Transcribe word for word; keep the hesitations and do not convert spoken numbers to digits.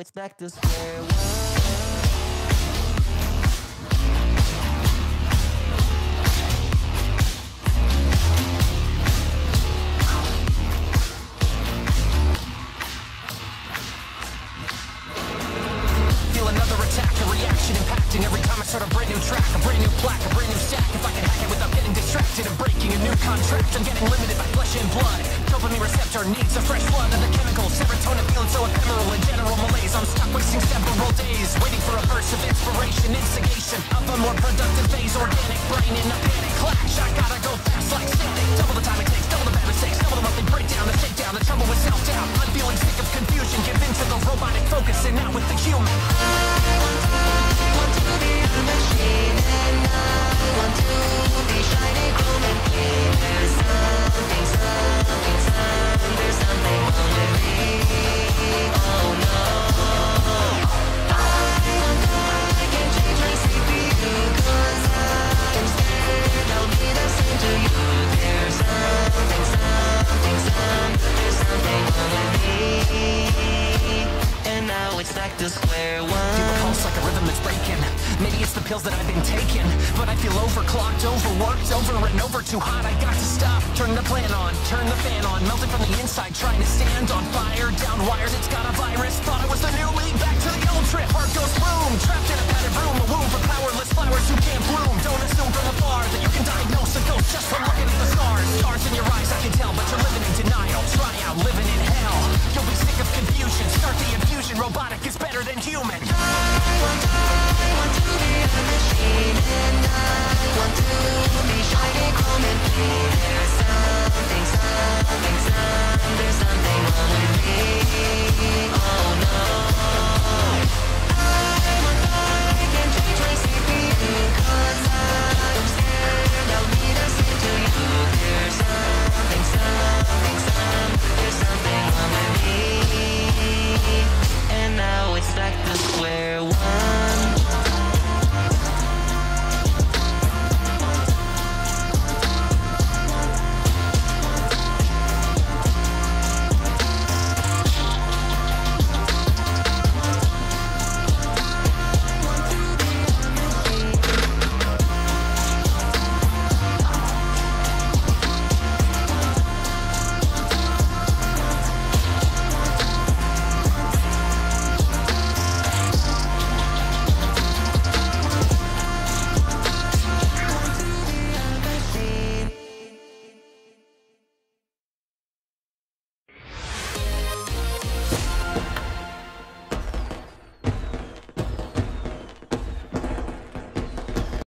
it's back to square one. Impacting every time I start a brand new track, a brand new plaque, a brand new stack. If I can hack it without getting distracted and breaking a new contract, I'm getting limited by flesh and blood. Dopamine receptor needs a fresh flood of the chemicals. Serotonin feeling so ephemeral and general malaise. I'm stuck wasting several days waiting for a burst of inspiration, instigation of a more productive phase. Organic brain in a panic clash. I gotta go fast like static. Double the time it takes, double the bad mistakes, double the monthly breakdown, the shakedown, the trouble with self-doubt. I'm feeling sick of confusion, give in to the robotic focus and now with the human. Machine and I want to be shiny, chrome and clean. There's something, something, something, there's something wrong with me. Oh no, I want to, I can change my C P U, cause I'm scared I'll be the same to you. There's something, something, something, there's something wrong with me. And now it's back to square one. Feel a pulse like a rhythm that's breaking. Maybe it's the pills that I've been taking, but I feel overclocked, overworked, over and over too hot. I got to stop. Turn the plan on, turn the fan on. Melted from the inside, trying to stand on fire. Down wired, it's got a virus. Thought I was the new me, back to the old trip. Heart goes boom, trapped in a padded room. A womb for powerless flowers who can't bloom. Don't assume from afar that you can diagnose a ghost just from looking at the stars. Stars in your eyes, I can tell, but you're living in denial. Try out living in hell. You'll be sick of confusion. Start the infusion. Robotic is better than human. I want to, I want to be a machine, and I want to be shiny, chrome and clean. There's something, something, something, there's something wrong with me. Oh no.